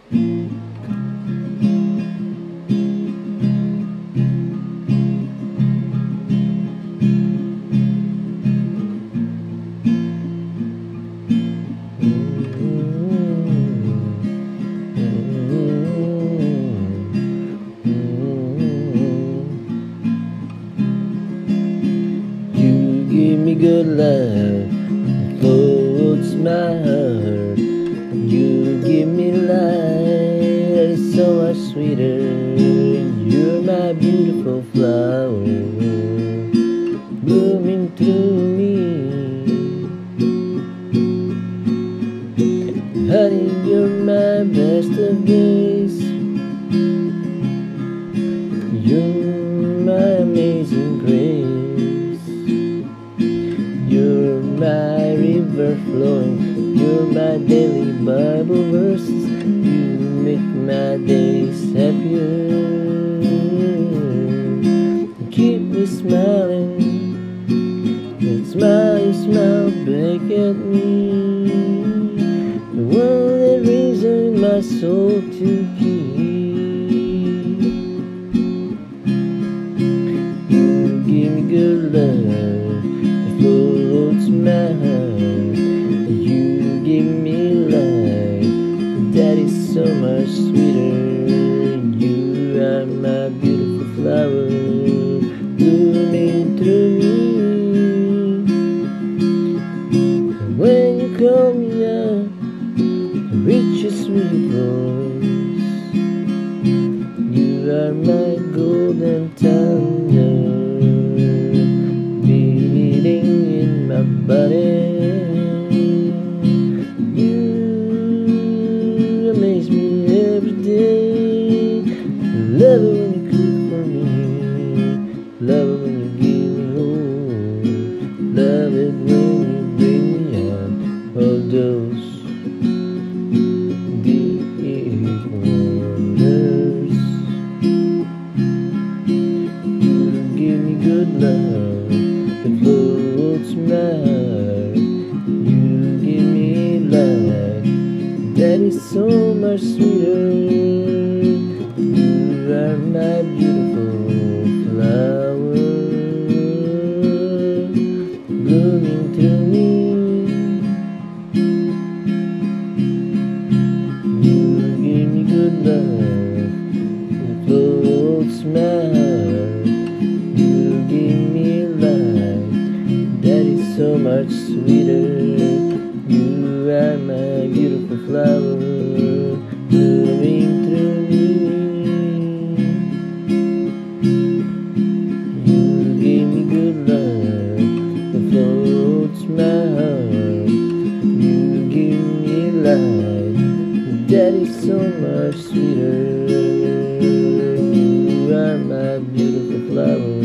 Give me good love, it floats my heart. You give me light, it's so much sweeter. You're my beautiful flower, blooming through me. Honey, you're my best of days. You're my amazing grace. You're my river flowing, you're my daily Bible verses. You make my days happier, keep me smiling. That smile, you smile back at me, the one that reason my soul to keep. You give me good love, floats my heart. You give me light, that is so much sweeter. You are my beautiful flower, blooming through me. And when you call me out, I reach your sweet voice. You are my golden thunder, my body. You amaze me every day. Love it when you cook for me, love it when you give me home, love it when you bring me out all those deep waters. You give me good love, it floats my heart. You give me light, that is so much sweeter. You are my beautiful flower, blooming through me. You give me good love, it floats my heart. You give me light, that is so much sweeter. You are my beautiful flower, blooming through me. You give me good love, it floats my heart. You give me light, that is so much sweeter. You are my beautiful flower.